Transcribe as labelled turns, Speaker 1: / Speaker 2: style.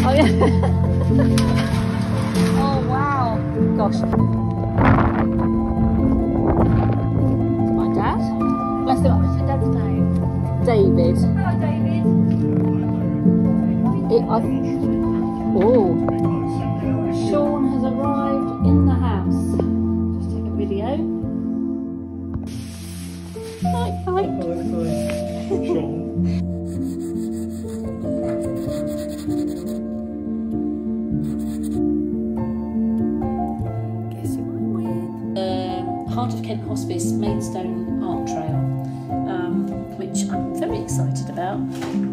Speaker 1: Oh yeah. Oh wow. Gosh. It's my dad. Bless him.
Speaker 2: What's your dad's name?
Speaker 1: David.
Speaker 2: Hello, David.
Speaker 1: Oh. Shaun has arrived in the house. Just take a video. Night, night.
Speaker 3: Shaun.
Speaker 1: Heart of Kent Hospice Maidstone Art Trail, which I'm very excited about.